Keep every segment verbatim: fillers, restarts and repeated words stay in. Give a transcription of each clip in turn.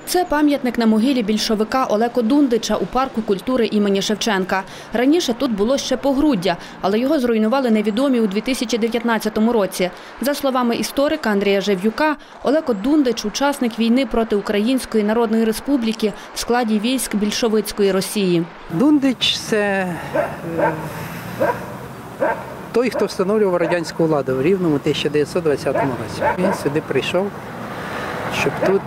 Це пам'ятник на могилі більшовика Олеко Дундича у парку культури імені Шевченка. Раніше тут було ще погруддя, але його зруйнували невідомі у дві тисячі дев'ятнадцятому році. За словами історика Андрія Жив'юка, Олеко Дундич – учасник війни проти Української Народної Республіки в складі військ більшовицької Росії. Дундич – це той, хто встановлював радянську владу в Рівному в тисяча дев'ятсот двадцятому році. Він сюди прийшов, щоб тут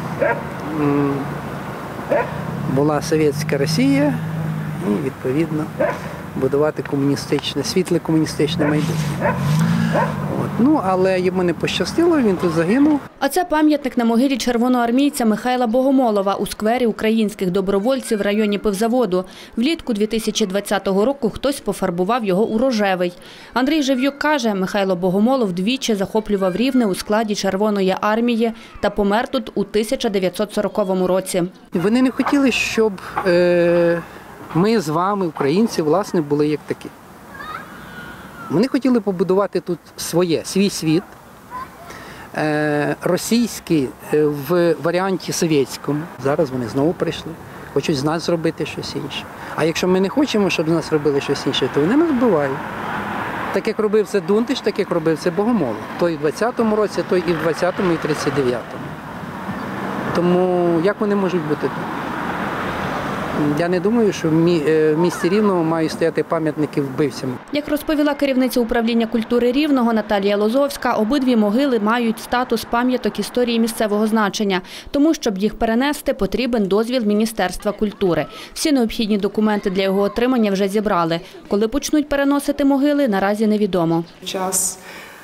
була совєтська Росія і, відповідно, будувати комуністичне, світле комуністичне майбутнє. От. Ну, але йому не пощастило, він тут загинув. А це пам'ятник на могилі червоноармійця Михайла Богомолова у сквері українських добровольців в районі пивзаводу. Влітку дві тисячі двадцятого року хтось пофарбував його у рожевий. Андрій Жив'юк каже, Михайло Богомолов двічі захоплював Рівне у складі Червоної армії та помер тут у тисяча дев'ятсот сороковому році. Вони не хотіли, щоб е, ми з вами, українці, власне, були як такі. Вони хотіли побудувати тут своє, свій світ, е, російський е, в варіанті совєтському. Зараз вони знову прийшли, хочуть з нас зробити щось інше. А якщо ми не хочемо, щоб з нас робили щось інше, то вони нас вбивають. Так як робив це Дундич, так як робив це Богомолов. Той і в двадцятому році, той і в двадцятому, і в тридцять дев'ятому. Тому як вони можуть бути тут? Я не думаю, що в місті Рівному мають стояти пам'ятники вбивцям. Як розповіла керівниця управління культури Рівного Наталія Лозовська, обидві могили мають статус пам'яток історії місцевого значення. Тому, щоб їх перенести, потрібен дозвіл Міністерства культури. Всі необхідні документи для його отримання вже зібрали. Коли почнуть переносити могили, наразі невідомо. Час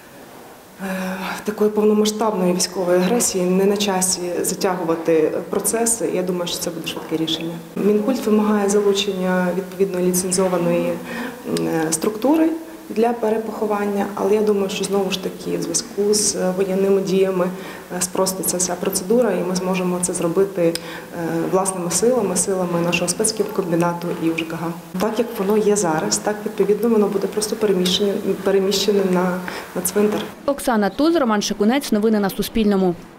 такої повномасштабної військової агресії не на часі затягувати процеси. Я думаю, що це буде швидке рішення. Мінкульт вимагає залучення відповідної ліцензованої структури для перепоховання, але я думаю, що знову ж таки в зв'язку з воєнними діями спроститься ця процедура, і ми зможемо це зробити власними силами, силами нашого спецкомбінату і У Ж К Г. Так як воно є зараз, так відповідно воно буде просто переміщене, переміщене на, на цвинтар. Оксана Туз, Роман Шикунець. Новини на Суспільному.